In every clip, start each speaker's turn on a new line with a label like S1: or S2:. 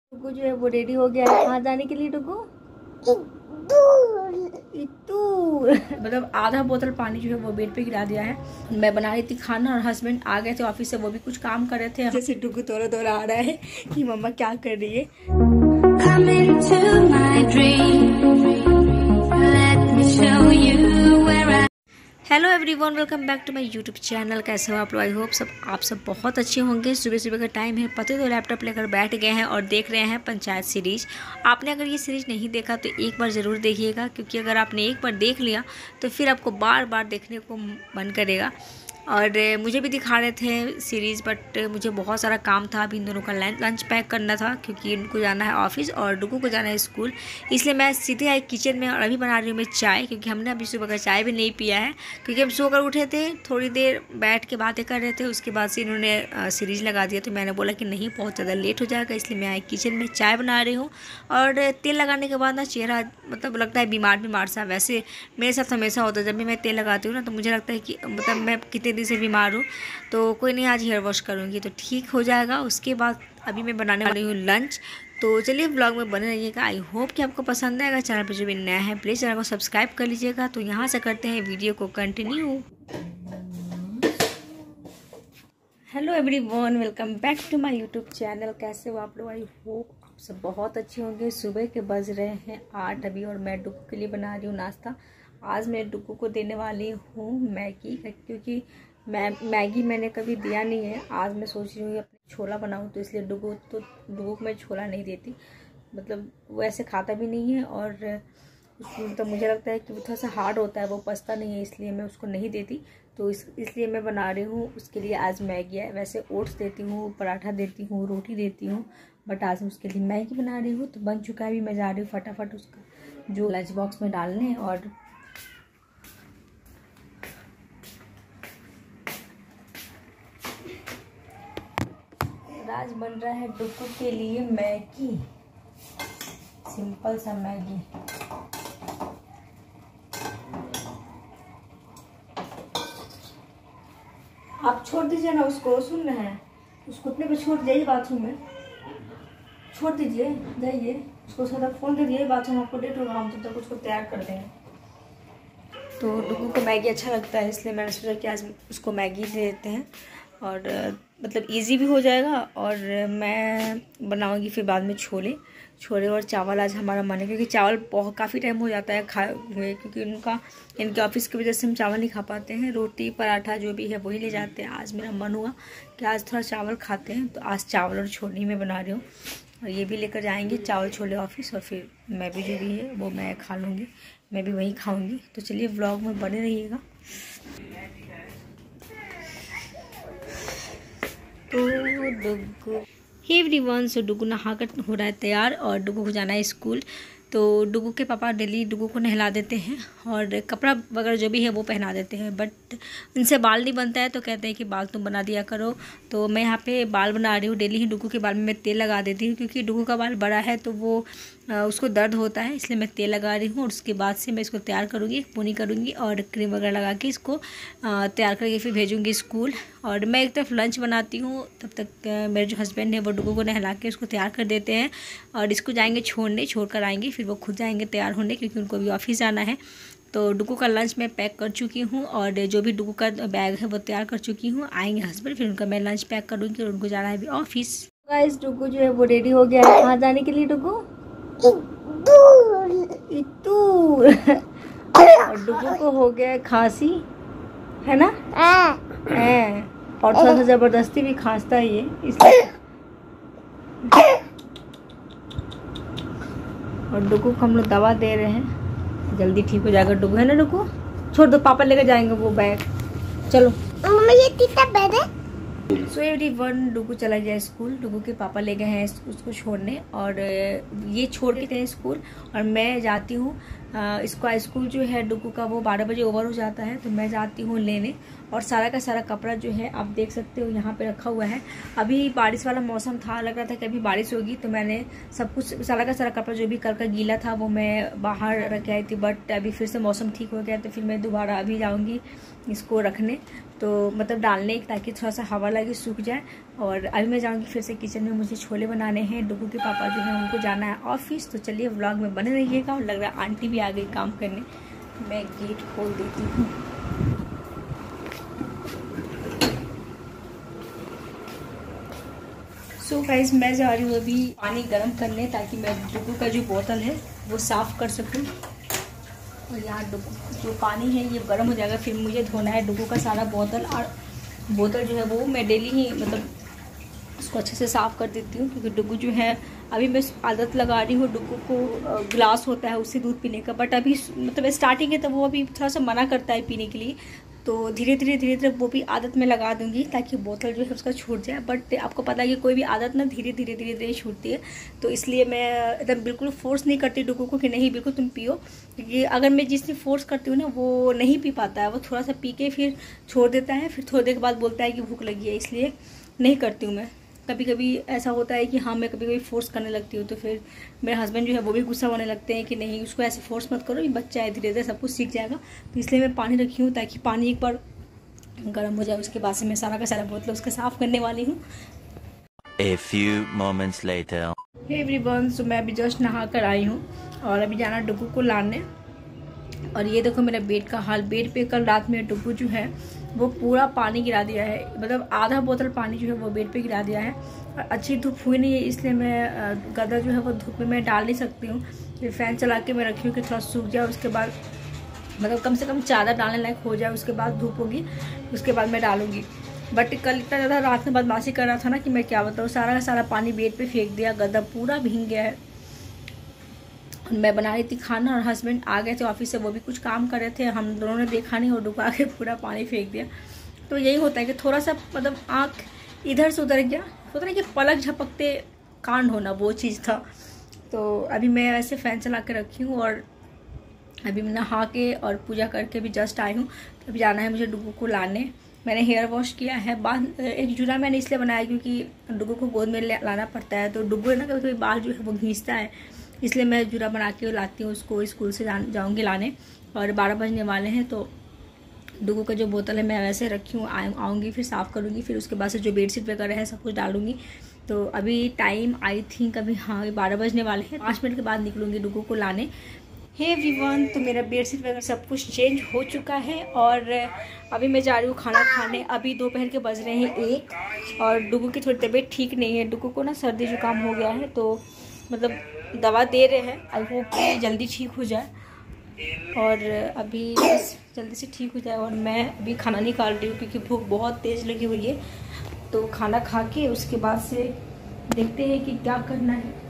S1: डुगू जो है वो रेडी हो गया है कहाँ जाने के लिए। डुगू मतलब आधा बोतल पानी जो है वो बेड पे गिरा दिया है। मैं बना रही थी खाना और हस्बैंड आ गए थे ऑफिस से, वो भी कुछ काम कर रहे थे। जैसे डुगू दौरा दौरा आ रहा है कि मम्मा क्या कर रही है। Come into my dream. Let me show you where I... hello everyone, welcome back to my YouTube channel. कैसे हो आप लोग? आई होप आप सब बहुत अच्छे होंगे। सुबह सुबह का टाइम है, पति तो लैपटॉप लेकर बैठ गए हैं और देख रहे हैं पंचायत सीरीज। आपने अगर ये सीरीज नहीं देखा तो एक बार ज़रूर देखिएगा, क्योंकि अगर आपने एक बार देख लिया तो फिर आपको बार बार देखने को मन करेगा। और मुझे भी दिखा रहे थे सीरीज़, बट मुझे बहुत सारा काम था। अभी इन दोनों का लंच पैक करना था, क्योंकि इनको जाना है ऑफिस और डुगू को जाना है स्कूल। इसलिए मैं सीधे आई किचन में और अभी बना रही हूँ मैं चाय, क्योंकि हमने अभी सुबह का चाय भी नहीं पिया है। क्योंकि हम सोकर उठे थे, थोड़ी देर बैठ के बातें कर रहे थे, उसके बाद से इन्होंने सीरीज़ लगा दिया। तो मैंने बोला कि नहीं, बहुत ज़्यादा लेट हो जाएगा, इसलिए मैं आई किचन में चाय बना रही हूँ। और तेल लगाने के बाद ना चेहरा मतलब लगता है बीमार सा। वैसे मेरे साथ हमेशा होता है, जब भी मैं तेल लगाती हूँ ना तो मुझे लगता है कि मतलब मैं कितने दिन से बीमार हूँ। तो कोई नहीं, आज हेयर वॉश करूँगी तो ठीक हो जाएगा। उसके बाद अभी मैं बनाने वाली हूँ लंच। तो चलिए व्लॉग में बने रहिएगा। आई होप कि आपको पसंद आएगा। चैनल पर जो भी नया है प्लीज़ चैनल को सब्सक्राइब कर लीजिएगा। तो यहाँ से करते हैं वीडियो को continue. Hello everyone, welcome back to my YouTube channel. कैसे हो आप लोग? आई होप आप सब बहुत अच्छे होंगे। सुबह के बज रहे हैं 8 अभी, और मैं डुगू के लिए बना रही हूँ नाश्ता। आज मैं डुगू को देने वाली हूँ मैगी, क्योंकि मैगी मैंने कभी दिया नहीं है। आज मैं सोच रही हूँ अपने छोला बनाऊँ, तो इसलिए डुगू को मैं छोला नहीं देती। मतलब वो ऐसे खाता भी नहीं है, और तो मुझे लगता है कि वो थोड़ा सा हार्ड होता है, वो पचता नहीं है, इसलिए मैं उसको नहीं देती। तो इसलिए मैं बना रही हूँ उसके लिए आज मैगी है। वैसे ओट्स देती हूँ, पराठा देती हूँ, रोटी देती हूँ, बट आज मैं उसके लिए मैगी बना रही हूँ। तो बन चुका है, अभी मैं जा रही हूँ फटाफट उसका जो लंच बॉक्स में डालने। और आज बन रहा है डुगू के लिए मैगी, सिंपल सा मैगी। आप छोड़ दीजिए ना उसको, सुन रहे हैं? उसको अपने पे छोड़ जाइए, बाथरूम में छोड़ दीजिए, जाइए उसको थोड़ा फ़ोन दे दिए बाथरूम। आपको लेट होगा, हम तब तक उसको तैयार कर देंगे। तो डुगू को मैगी अच्छा लगता है, इसलिए मैंने सोचा कि आज उसको मैगी दे देते हैं। और मतलब इजी भी हो जाएगा, और मैं बनाऊंगी फिर बाद में छोले और चावल। आज हमारा मन है, क्योंकि चावल काफ़ी टाइम हो जाता है खाए हुए, क्योंकि इनके ऑफिस की वजह से हम चावल नहीं खा पाते हैं। रोटी पराठा जो भी है वही ले जाते हैं। आज मेरा मन हुआ कि आज थोड़ा चावल खाते हैं, तो आज चावल और छोले में बना रही हूँ। और ये भी लेकर जाएंगे चावल छोले ऑफिस, और फिर मैं भी जो भी है वो मैं खा लूँगी, मैं भी वही खाऊँगी। तो चलिए व्लॉग में बने रहिएगा। तो डुगू हे एवरीवन, सो डुगू नहाकर हो रहा है तैयार, और डुगू को जाना है स्कूल। तो डुगू के पापा डेली डुगू को नहला देते हैं और कपड़ा वगैरह जो भी है वो पहना देते हैं, बट उनसे बाल नहीं बनता है, तो कहते हैं कि बाल तुम बना दिया करो। तो मैं यहाँ पे बाल बना रही हूँ। डेली ही डुगू के बाल में मैं तेल लगा देती हूँ, क्योंकि डुगू का बाल बड़ा है तो वो उसको दर्द होता है, इसलिए मैं तेल लगा रही हूँ। और उसके बाद से मैं इसको तैयार करूँगी, पोनी करूँगी और क्रीम वगैरह लगा के इसको तैयार करके फिर भेजूँगी स्कूल। और मैं एक तरफ लंच बनाती हूँ, तब तक मेरे जो हस्बैंड है वो डुगू को नहला के उसको तैयार कर देते हैं, और इसको जाएंगे छोड़ कर आएंगे, फिर वो खुद जाएंगे तैयार होने, क्योंकि उनको भी ऑफिस जाना है। तो डुगू का लंच मैं पैक कर चुकी हूँ, और जो भी डुगू का बैग है वो तैयार कर चुकी हूँ। आएंगे हस्बैंड, फिर उनका मैं लंच पैक करूँगी, और उनको जाना है अभी ऑफिस। गाइस डुगू जो है वो रेडी हो गया है कहाँ जाने के लिए। डुगू और डुगू को हो गया है खांसी, है ना? है, और थोड़ा सा जबरदस्ती भी खांसता है ये, इसलिए। और डुगू को हम लोग दवा दे रहे हैं, जल्दी ठीक हो जाएगा डुगू, है ना? डुगू छोड़ दो, पापा लेकर जाएंगे वो बैग। चलो मम्मा, ये कितना बैग है? सो एवरीवन, डुगू चला गया स्कूल। डुगू के पापा ले गए हैं उसको छोड़ने, और ये छोड़ के गए स्कूल, और मैं जाती हूँ इसका स्कूल जो है डुगू का वो 12 बजे ओवर हो जाता है, तो मैं जाती हूँ लेने। और सारा का सारा कपड़ा जो है आप देख सकते हो यहाँ पे रखा हुआ है। अभी बारिश वाला मौसम था, लग रहा था कि अभी बारिश होगी, तो मैंने सब कुछ सारा का सारा कपड़ा जो भी कल का गीला था वो मैं बाहर रख आई थी। बट अभी फिर से मौसम ठीक हो गया, तो फिर मैं दोबारा अभी जाऊँगी इसको रखने, तो मतलब डालने, ताकि थोड़ा सा हवा लगे, सूख जाए। और अभी मैं जाऊँगी फिर से किचन में, मुझे छोले बनाने हैं। डुगू के पापा जो है उनको जाना है ऑफिस, तो चलिए व्लॉग में बने रहिएगा। और लग रहा है आंटी भी आ गई काम करने, मैं गेट खोल देती हूँ। सो गाइस, मैं जा रही हूँ अभी पानी गर्म करने, ताकि मैं डुगू का जो बोतल है वो साफ़ कर सकूँ। और यहाँ डुगू जो पानी है ये गर्म हो जाएगा, फिर मुझे धोना है डुगू का सारा बोतल। और बोतल जो है वो मैं डेली ही मतलब उसको अच्छे से साफ़ कर देती हूँ, क्योंकि डुगू जो है अभी मैं आदत लगा रही हूँ। डुगू को गिलास होता है उससे दूध पीने का, बट अभी मतलब स्टार्टिंग है तो वो अभी थोड़ा सा मना करता है पीने के लिए, तो धीरे धीरे वो भी आदत में लगा दूंगी, ताकि बोतल जो है उसका छूट जाए। बट आपको पता है कि कोई भी आदत ना धीरे धीरे छूटती है, तो इसलिए मैं एकदम बिल्कुल फोर्स नहीं करती डुगू को कि नहीं बिल्कुल तुम पियो, क्योंकि अगर मैं जिससे फोर्स करती हूँ ना वो नहीं पी पाता है, वो थोड़ा सा पी के फिर छोड़ देता है, फिर थोड़ी देर के बाद बोलता है कि भूख लगी है, इसलिए नहीं करती हूँ मैं। कभी कभी ऐसा होता है कि हाँ मैं कभी कभी फोर्स करने लगती हूँ, तो फिर मेरे हस्बैंड जो है वो भी गुस्सा होने लगते हैं कि नहीं उसको ऐसे फोर्स मत करो, ये बच्चा है, धीरे धीरे सब कुछ सीख जाएगा। तो इसलिए मैं पानी रखी हूँ, ताकि पानी एक बार गर्म हो जाए, उसके बाद से मैं सारा का सारा बोतल उसका साफ़ करने वाली हूँ।
S2: A few moments later.
S1: Hey everyone, so मैं अभी जस्ट नहा कर आई हूँ और अभी जाना डुगू को लाने। और ये देखो मेरा बेड का हाल, बेड पे कल रात में डुगू जो है वो पूरा पानी गिरा दिया है, मतलब आधा बोतल पानी जो है वो बेड पे गिरा दिया है। और अच्छी धूप हुई नहीं है, इसलिए मैं गदा जो है वो धूप में मैं डाल नहीं सकती हूँ, फिर फ़ैन चला के मैं रखी हूँ कि थोड़ा सूख जाए, उसके बाद मतलब कम से कम चादर डालने लायक हो जाए, उसके बाद धूप होगी, उसके बाद मैं डालूंगी। बट कल इतना ज़्यादा रात में बदमाशी कर रहा था ना कि मैं क्या बताऊँ, सारा का सारा पानी बेड पे फेंक दिया, गद्दा पूरा भीग गया है। मैं बना रही थी खाना और हस्बैंड आ गए थे ऑफिस से, वो भी कुछ काम कर रहे थे, हम दोनों ने देखा नहीं और डुबा के पूरा पानी फेंक दिया। तो यही होता है कि थोड़ा सा मतलब आँख इधर से उधर गया, होता है कि पलक झपकते कांड होना, वो चीज़ था। तो अभी मैं ऐसे फ़ैन चला के रखी हूँ और अभी मैं नहा के और पूजा करके भी जस्ट आई हूँ। तो अभी जाना है मुझे डुगू को लाने। मैंने हेयर वॉश किया है, बाद एक जूड़ा मैंने इसलिए बनाया क्योंकि डुगू को गोद में लाना पड़ता है, तो डुगू है ना कभी कभी बाल जो है वो घींचता है, इसलिए मैं जूड़ा बना के लाती हूँ उसको। स्कूल से जाऊँगी लाने और 12 बजने वाले हैं, तो डुगू का जो बोतल है मैं वैसे रखी हूँ, आऊँगी फिर साफ़ करूँगी, फिर उसके बाद से जो बेडशीट वगैरह है सब कुछ डालूँगी। तो अभी टाइम आई थिंक अभी हाँ 12 बजने वाले हैं, 5 मिनट के बाद निकलूँगी डुगू को लाने। हे एवरीवन, तो मेरा बेडशीट वगैरह सब कुछ चेंज हो चुका है और अभी मैं जा रही हूँ खाना खाने। अभी दोपहर के बज रहे हैं 1 और डुगू की थोड़ी तबीयत ठीक नहीं है, डुगू को ना सर्दी जुकाम हो गया है, तो मतलब दवा दे रहे हैं, आई होप कि जल्दी ठीक हो जाए और अभी बस जल्दी से ठीक हो जाए। और मैं अभी खाना निकाल रही हूँ क्योंकि भूख बहुत तेज़ लगी हुई है, तो खाना खा के उसके बाद से देखते हैं कि क्या करना है।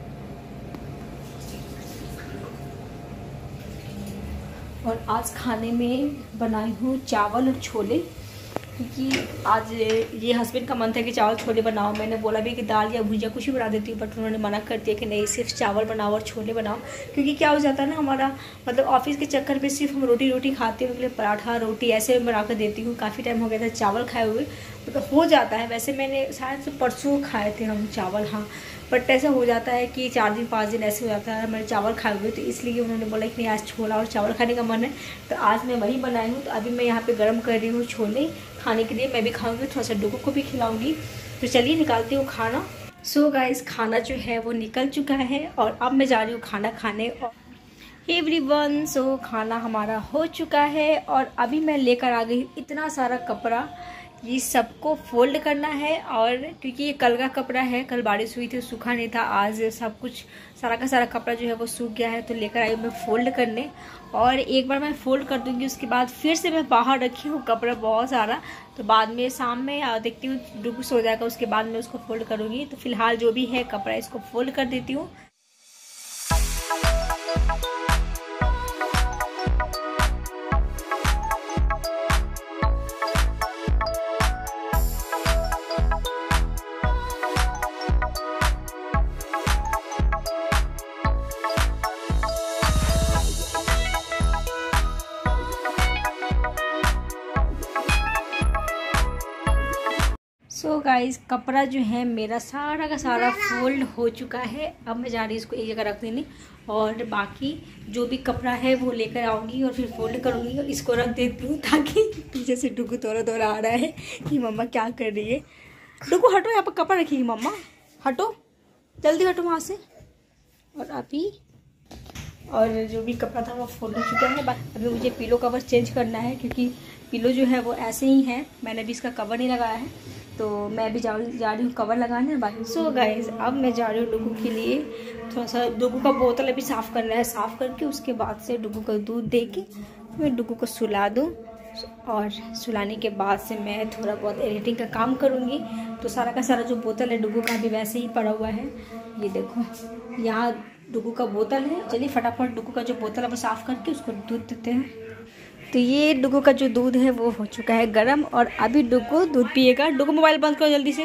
S1: और आज खाने में बनाई हूँ चावल और छोले, क्योंकि आज ये हस्बैंड का मन था कि चावल छोले बनाओ। मैंने बोला भी कि दाल या भुजिया कुछ भी बना देती हूँ, बट उन्होंने मना कर दिया कि नहीं सिर्फ चावल बनाओ और छोले बनाओ, क्योंकि क्या हो जाता है ना हमारा मतलब ऑफिस के चक्कर में सिर्फ हम रोटी खाते हैं, उनके लिए पराठा रोटी ऐसे बना कर देती हूँ। काफ़ी टाइम हो गया था चावल खाए हुए, तो हो जाता है। वैसे मैंने शायद से परसों खाए थे हम चावल, हाँ, बट ऐसा हो जाता है कि 4 दिन 5 दिन ऐसे हो जाता है मैंने चावल खाए हुए, तो इसलिए उन्होंने बोला कि नहीं आज छोला और चावल खाने का मन है, तो आज मैं वही बनाई हूँ। तो अभी मैं यहाँ पे गर्म कर रही हूँ छोले खाने के लिए, मैं भी खाऊंगी, थोड़ा सा डुगू को भी खिलाऊंगी। तो चलिए निकालती हूँ खाना। सो गाइस, खाना जो है वो निकल चुका है और अब मैं जा रही हूँ खाना खाने। और एवरीवन, सो खाना हमारा हो चुका है और अभी मैं लेकर आ गई इतना सारा कपड़ा, ये सबको फोल्ड करना है। और क्योंकि ये कल का कपड़ा है, कल बारिश हुई थी सूखा नहीं था, आज सब कुछ सारा का सारा कपड़ा जो है वो सूख गया है, तो लेकर आई मैं फोल्ड करने। और एक बार मैं फोल्ड कर दूंगी, उसके बाद फिर से मैं बाहर रखी हूँ कपड़ा बहुत सारा, तो बाद में शाम में देखती हूँ डुगू सो जाएगा, उसके बाद मैं उसको फोल्ड करूँगी। तो फिलहाल जो भी है कपड़ा इसको फोल्ड कर देती हूँ। सो गाइस कपड़ा जो है मेरा सारा का सारा फोल्ड हो चुका है। अब मैं जा रही हूँ इसको एक जगह रख देने और बाकी जो भी कपड़ा है वो लेकर आऊँगी और फिर फोल्ड करूँगी और इसको रख देती हूँ, ताकि पीछे से डुगू दौड़ा आ रहा है कि मम्मा क्या कर रही है। डुगू हटो, यहाँ पर कपड़ा रखिएगी मम्मा, हटो जल्दी हटो वहाँ से। और अभी और जो भी कपड़ा था वो फोल्ड हो चुका है। अभी मुझे पिलो कवर चेंज करना है क्योंकि पिलो जो है वो ऐसे ही है, मैंने भी इसका कवर नहीं लगाया है, तो मैं भी जा रही हूँ कवर लगाने बाकी। सो गाइस अब मैं जा रही हूँ डुगू के लिए थोड़ा सा, डुगू का बोतल अभी साफ़ करना है, साफ़ करके उसके बाद से डुगू को दूध दे के मैं डुगू को सुला दूँ और सुलाने के बाद से मैं थोड़ा बहुत एडिटिंग का काम करूँगी। तो सारा का सारा जो बोतल है डुगू का भी वैसे ही पड़ा हुआ है, ये देखो यहाँ डुगू का बोतल है। चलिए फटाफट डुगू का जो बोतल है वो साफ़ करके उसको दूध देते हैं। तो ये डुगू का जो दूध है वो हो चुका है गर्म और अभी डुगू दूध पिएगा। डुगू मोबाइल बंद करो जल्दी से,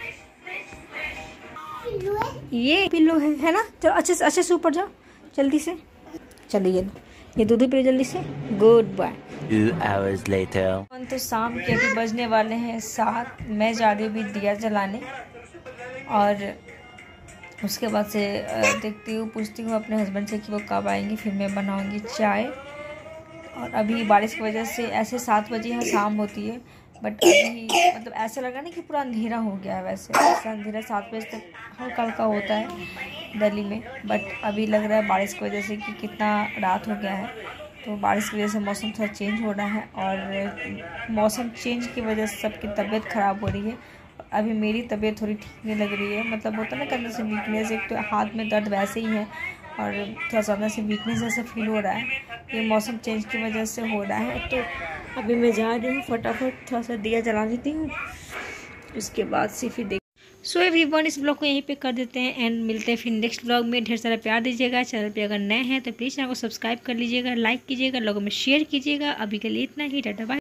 S1: ये पिल्लो है ना, चलो अच्छे से ऊपर जाओ जल्दी से, चलिए ये दूध पियो जल्दी से, गुड बाय।
S2: 2 hours later.
S1: तो शाम के अभी बजने वाले हैं 7, मैं जा रही हूँ दिया जलाने और उसके बाद से देखती हूँ, पूछती हूँ अपने हस्बैंड से कि वो कब आएंगे, फिर मैं बनाऊँगी चाय। और अभी बारिश की वजह से ऐसे 7 बजे यहाँ शाम होती है, बट अभी मतलब ऐसा लगा ना कि पूरा अंधेरा हो गया है। वैसे ऐसा अंधेरा 7 बजे तक हल्का हल्का होता है दिल्ली में, बट अभी लग रहा है बारिश की वजह से कि कितना रात हो गया है। तो बारिश की वजह से मौसम थोड़ा चेंज हो रहा है और मौसम चेंज की वजह से सबकी तबीयत ख़राब हो रही है। अभी मेरी तबीयत थोड़ी ठीक नहीं लग रही है, मतलब होता है ना अंदर से वीकनेस, एक तो हाथ में दर्द वैसे ही है और थोड़ा सा अंदर से वीकनेस जैसा फील हो रहा है, ये मौसम चेंज की वजह से हो रहा है। तो अभी मैं जा रही हूँ, फटाफट थोड़ा सा दिया जला देती हूँ, उसके बाद से फिर देख। सो एवरीवन इस ब्लॉग को यहीं पे कर देते हैं एंड मिलते हैं फिर नेक्स्ट ब्लॉग में। ढेर सारा प्यार दीजिएगा, चैनल पे अगर नए हैं तो प्लीज़ चैनल को सब्सक्राइब कर लीजिएगा, लाइक कीजिएगा, लोगों में शेयर कीजिएगा। अभी के लिए इतना ही, टाटा बाय।